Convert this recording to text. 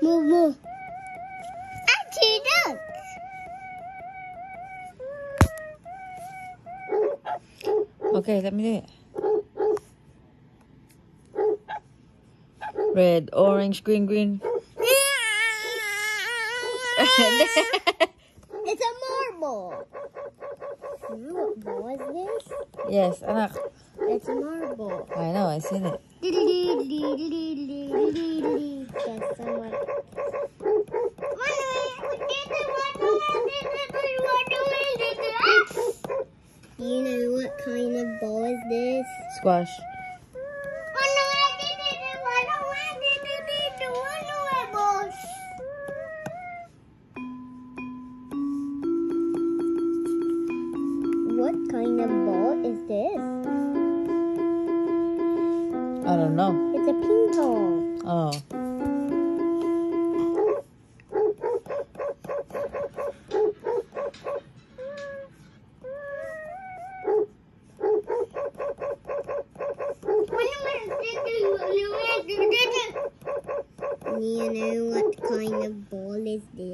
Moo. Auntie, look. Okay, let me do it. Red, orange, green. It's a marble. What ball is this? Yes, anak. It's a marble. I know, I seen it. That's someone. You know what kind of ball is this? Squash. What kind of ball is this? I don't know. It's a ping pong. Oh. You know what kind of ball is this?